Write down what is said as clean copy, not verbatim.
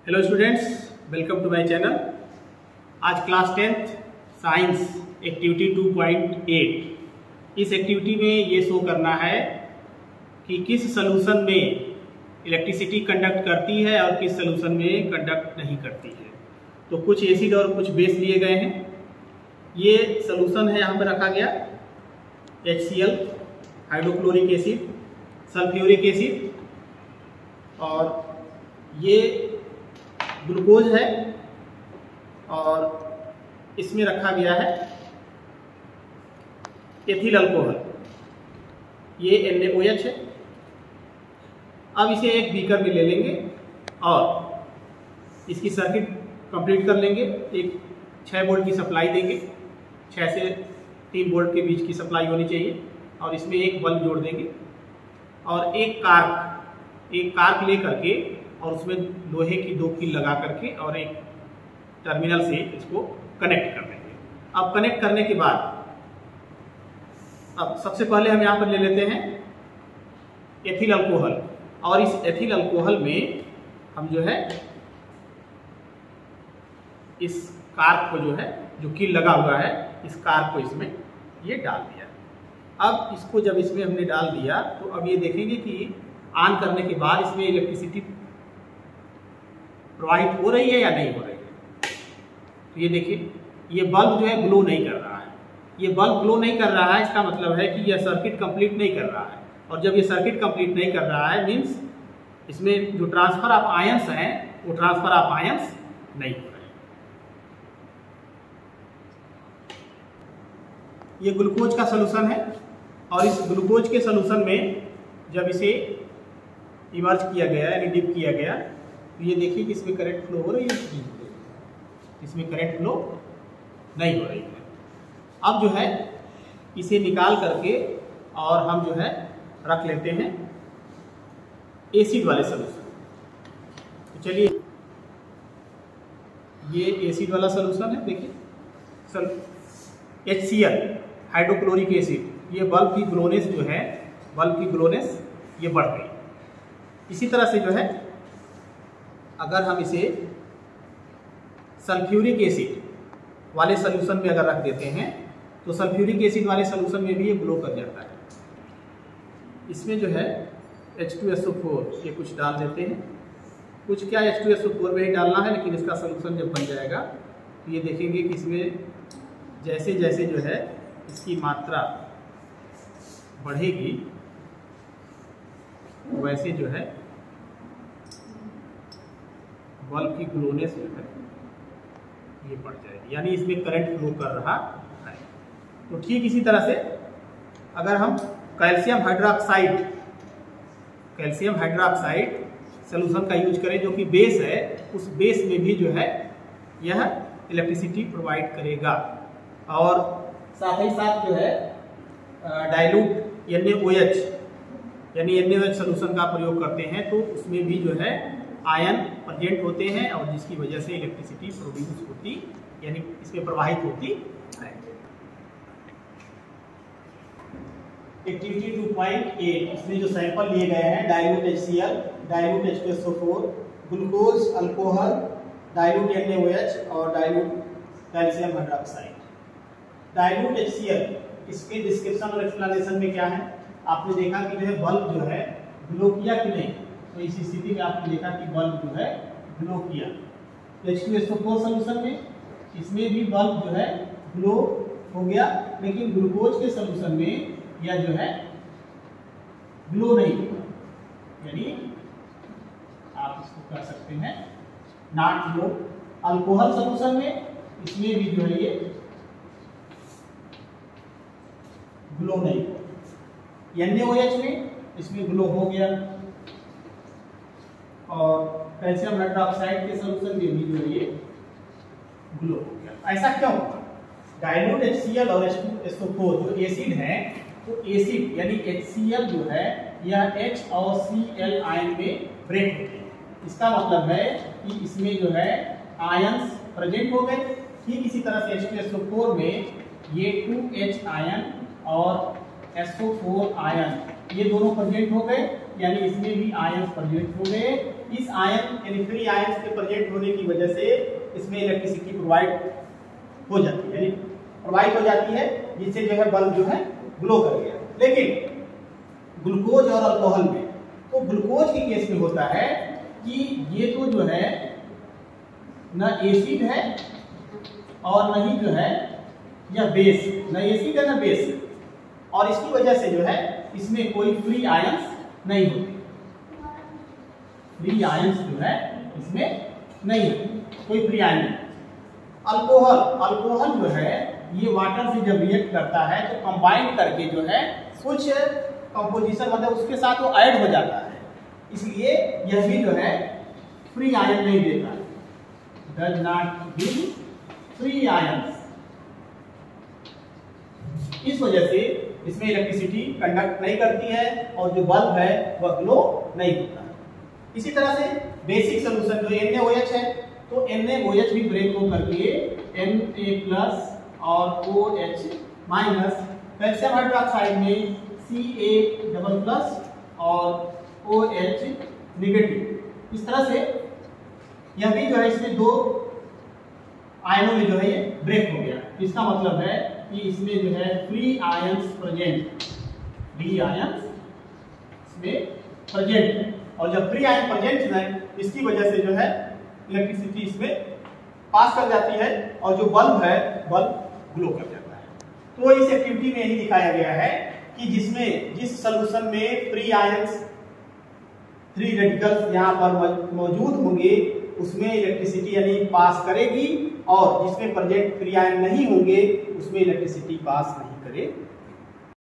Hello students, welcome to my channel. आज class 10th science activity 2.8। इस activity में ये शो करना है कि किस सॉल्यूशन में इलेक्ट्रिसिटी कंडक्ट करती है और किस सॉल्यूशन में कंडक्ट नहीं करती है। तो कुछ एसिड और कुछ बेस लिए गए हैं। ये सॉल्यूशन है, यहाँ पर रखा गया HCl hydrochloric acid, sulphuric acid, और ये ग्लूकोज है और इसमें रखा गया है एथिल अल्कोहल, ये NaOH है। अब इसे एक बीकर में ले लेंगे और इसकी सर्किट कंप्लीट कर लेंगे। एक 6 वोल्ट की सप्लाई देंगे, 6 से 3 वोल्ट के बीच की सप्लाई होनी चाहिए, और इसमें एक बल्ब जोड़ देंगे और एक कार्क ले करके और उसमें लोहे की 2 कील लगा करके और एक टर्मिनल से इसको कनेक्ट कर देंगे। अब कनेक्ट करने के बाद अब सबसे पहले हम यहाँ पर ले लेते हैं एथिल अल्कोहल, और इस एथिल अल्कोहल में हम जो है इस कार्क को जो कील लगा हुआ है, इस कार्क को इसमें ये डाल दिया। अब इसको जब इसमें हमने डाल दिया तो अब ये देखेंगे कि ऑन करने के बाद इसमें इलेक्ट्रिसिटी प्रोवाइड हो रही है या नहीं हो रही है। तो ये देखिए, ये बल्ब जो है ग्लो नहीं कर रहा है। ये बल्ब ग्लो नहीं कर रहा है, इसका मतलब है कि यह सर्किट कंप्लीट नहीं कर रहा है। और जब ये सर्किट कंप्लीट नहीं कर रहा है मीन्स इसमें जो ट्रांसफर ऑफ आयंस हैं वो ट्रांसफर ऑफ आयंस नहीं हो रहे। ये ग्लूकोज का सोल्यूशन है, और इस ग्लूकोज के सोल्यूशन में जब इसे इमर्ज किया गया यानी डिप किया गया तो ये देखिए कि इसमें करंट फ्लो हो रही है, इसमें करंट फ्लो नहीं हो रही है। अब जो है इसे निकाल करके और हम जो है रख लेते हैं एसिड वाले सोल्यूशन। तो चलिए, ये एसिड वाला सोल्यूशन है। देखिए HCl हाइड्रोक्लोरिक एसिड, ये बल्ब की ग्लोनेस जो है, बल्ब की ग्लोनेस ये बढ़ गई। इसी तरह से जो है अगर हम इसे सल्फ्यूरिक एसिड वाले सोल्यूशन में अगर रख देते हैं तो सल्फ्यूरिक एसिड वाले सोल्यूशन में भी ये ग्लो कर जाता है। इसमें जो है H2SO4 ये कुछ डाल देते हैं, कुछ क्या H2SO4 में ही डालना है, लेकिन इसका सोल्यूशन जब बन जाएगा तो ये देखेंगे कि इसमें जैसे जैसे जो है इसकी मात्रा बढ़ेगी वैसे जो है बल्ब की ग्लोनेस जो है ये बढ़ जाएगी, यानी इसमें करंट फ्लो कर रहा है। तो ठीक इसी तरह से अगर हम कैल्शियम हाइड्रोक्साइड सोल्यूशन का यूज करें जो कि बेस है, उस बेस में भी जो है यह इलेक्ट्रिसिटी प्रोवाइड करेगा। और साथ ही साथ जो है डाइल्यूट NaOH यानी NaOH सोल्यूशन का प्रयोग करते हैं तो उसमें भी जो है आयन प्रेजेंट होते हैं और जिसकी वजह से इलेक्ट्रिसिटी प्रोड्यूस होती यानी इसमें प्रवाहित होती है। एक्टिविटी 2.8 इसमें जो सैंपल लिए गए हैं dilute HCl, dilute H2SO4, glucose alcohol, dilute NaOH और dilute calcium hydroxide. Dilute HCl, इसके डिस्क्रिप्शन और एक्सप्लेनेशन में क्या है, आपने देखा कि जो है बल्ब जो है ग्लो किया कि नहीं। तो इस स्थिति में आपने देखा कि बल्ब जो है ग्लो किया। H2SO4 सोल्यूशन में इसमें भी बल्ब जो है ग्लो हो गया, लेकिन ग्लूकोज के सोल्यूशन में यह जो है ग्लो नहीं हुआ, यानी आप इसको कर सकते हैं नॉट ग्लो। अल्कोहल सोल्यूशन में इसमें भी जो है ये ग्लो नहीं हुआ। NaOH में इसमें ग्लो हो गया, और कैल्शियम हाइड्रोक्साइड के सोल्यूशन में भी जो है ये ग्लो हो गया। ऐसा क्यों होगा? डाइल्यूट HCl और H2SO4 जो एसिड है, तो एसिड यानी HCl जो है यह H और Cl आयन में ब्रेक होते हैं। इसका मतलब है कि इसमें जो है आयंस प्रेजेंट हो गए। ठीक इसी तरह से H2SO4 में ये 2H आयन और SO4 आयन ये दोनों प्रेजेंट हो गए, यानी इसमें भी आयंस प्रेजेंट हो गए। इस आयन यानी फ्री आयंस के प्रेजेंट होने की वजह से इसमें इलेक्ट्रिसिटी प्रोवाइड हो जाती है, यानी प्रोवाइड हो जाती है, जिससे जो है बल्ब जो है ग्लो कर गया। लेकिन ग्लूकोज और अल्कोहल में, तो ग्लूकोज के केस में होता है कि ये तो जो है ना एसिड है और न ही जो है या बेस, न एसिड है ना बेस, और इसकी वजह से जो है इसमें कोई फ्री आयंस नहीं होते, फ्री आयंस जो है इसमें नहीं होते, कोई फ्री आयन नहीं। अल्कोहल जो है ये वाटर से जब रिएक्ट करता है तो कंबाइन करके जो है कुछ कंपोजिशन मतलब उसके साथ वो ऐड हो जाता है, इसलिए यह भी जो है फ्री आयन नहीं देता, does not give free ions. इस वजह से इसमें इलेक्ट्रिसिटी कंडक्ट नहीं करती है और जो बल्ब है वह ग्लो नहीं होता। इसी तरह से बेसिक सोल्यूशन जो NaOH है, तो NaOH भी ब्रेक हो करके Na+ और OH- कैल्शियम हाइड्रोक्साइड में Ca++ और OH-। इस तरह से यह भी जो है इसमें दो आयनों में जो है ये ब्रेक हो गया। इसका मतलब है कि इसमें जो है free ions present, free ions इसमें प्रेजेंट है, और जब फ्री आयन प्रेजेंट है इसकी वजह से जो है इलेक्ट्रिसिटी इसमें पास कर जाती है और जो बल्ब है बल्ब ग्लो कर जाता है। तो इस एक्टिविटी में यही दिखाया गया है कि जिस सोल्यूशन में फ्री आयंस, फ्री रेडिकल्स यहाँ पर मौजूद होंगे उसमें इलेक्ट्रिसिटी यानी पास करेगी, और जिसमें प्रेजेंट फ्री आयन नहीं होंगे उसमें इलेक्ट्रिसिटी पास नहीं करेगी।